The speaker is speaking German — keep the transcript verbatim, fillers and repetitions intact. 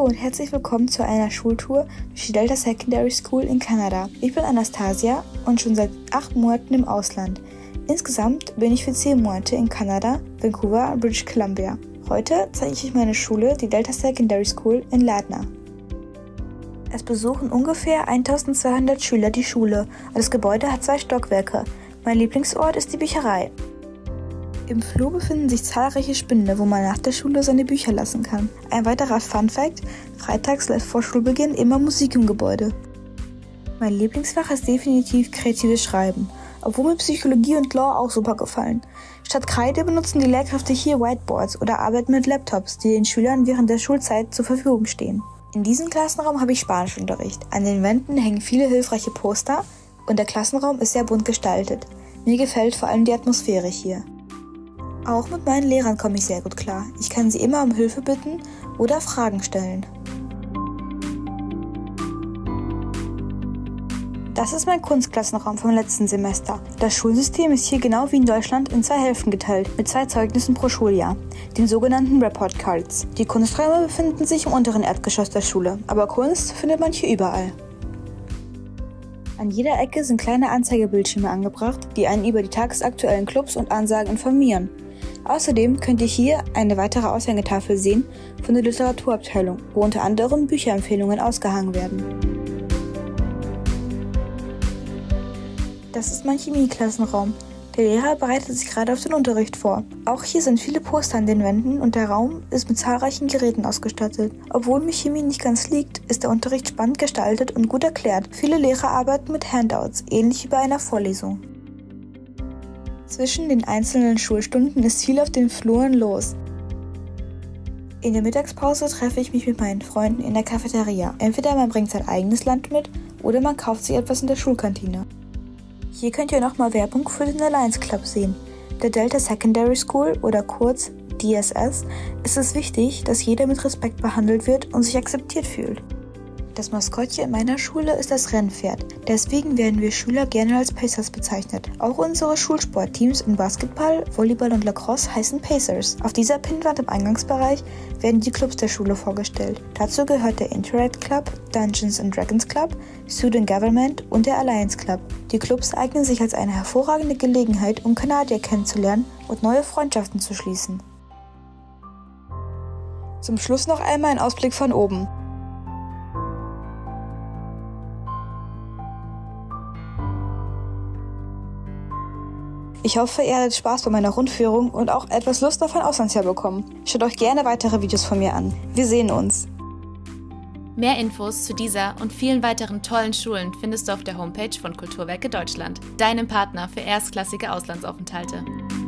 Hallo und herzlich willkommen zu einer Schultour durch die Delta Secondary School in Kanada. Ich bin Anastasia und schon seit acht Monaten im Ausland. Insgesamt bin ich für zehn Monate in Kanada, Vancouver, British Columbia. Heute zeige ich euch meine Schule, die Delta Secondary School in Ladner. Es besuchen ungefähr eintausendzweihundert Schüler die Schule und das Gebäude hat zwei Stockwerke. Mein Lieblingsort ist die Bücherei. Im Flur befinden sich zahlreiche Spinde, wo man nach der Schule seine Bücher lassen kann. Ein weiterer Fun-Fact: freitags läuft vor Schulbeginn immer Musik im Gebäude. Mein Lieblingsfach ist definitiv kreatives Schreiben, obwohl mir Psychologie und Law auch super gefallen. Statt Kreide benutzen die Lehrkräfte hier Whiteboards oder arbeiten mit Laptops, die den Schülern während der Schulzeit zur Verfügung stehen. In diesem Klassenraum habe ich Spanischunterricht. An den Wänden hängen viele hilfreiche Poster und der Klassenraum ist sehr bunt gestaltet. Mir gefällt vor allem die Atmosphäre hier. Auch mit meinen Lehrern komme ich sehr gut klar. Ich kann sie immer um Hilfe bitten oder Fragen stellen. Das ist mein Kunstklassenraum vom letzten Semester. Das Schulsystem ist hier genau wie in Deutschland in zwei Hälften geteilt, mit zwei Zeugnissen pro Schuljahr, den sogenannten Report Cards. Die Kunsträume befinden sich im unteren Erdgeschoss der Schule, aber Kunst findet man hier überall. An jeder Ecke sind kleine Anzeigebildschirme angebracht, die einen über die tagesaktuellen Clubs und Ansagen informieren. Außerdem könnt ihr hier eine weitere Aushängetafel sehen von der Literaturabteilung, wo unter anderem Bücherempfehlungen ausgehangen werden. Das ist mein Chemieklassenraum. Der Lehrer bereitet sich gerade auf den Unterricht vor. Auch hier sind viele Poster an den Wänden und der Raum ist mit zahlreichen Geräten ausgestattet. Obwohl mir Chemie nicht ganz liegt, ist der Unterricht spannend gestaltet und gut erklärt. Viele Lehrer arbeiten mit Handouts, ähnlich wie bei einer Vorlesung. Zwischen den einzelnen Schulstunden ist viel auf den Fluren los. In der Mittagspause treffe ich mich mit meinen Freunden in der Cafeteria. Entweder man bringt sein eigenes Lunch mit oder man kauft sich etwas in der Schulkantine. Hier könnt ihr nochmal Werbung für den Alliance Club sehen. Der Delta Secondary School oder kurz D S S ist es wichtig, dass jeder mit Respekt behandelt wird und sich akzeptiert fühlt. Das Maskottchen in meiner Schule ist das Rennpferd. Deswegen werden wir Schüler gerne als Pacers bezeichnet. Auch unsere Schulsportteams in Basketball, Volleyball und Lacrosse heißen Pacers. Auf dieser Pinnwand im Eingangsbereich werden die Clubs der Schule vorgestellt. Dazu gehört der Interact Club, Dungeons and Dragons Club, Student Government und der Alliance Club. Die Clubs eignen sich als eine hervorragende Gelegenheit, um Kanadier kennenzulernen und neue Freundschaften zu schließen. Zum Schluss noch einmal ein Ausblick von oben. Ich hoffe, ihr hattet Spaß bei meiner Rundführung und auch etwas Lust auf ein Auslandsjahr bekommen. Schaut euch gerne weitere Videos von mir an. Wir sehen uns! Mehr Infos zu dieser und vielen weiteren tollen Schulen findest du auf der Homepage von Kulturwerke Deutschland, deinem Partner für erstklassige Auslandsaufenthalte.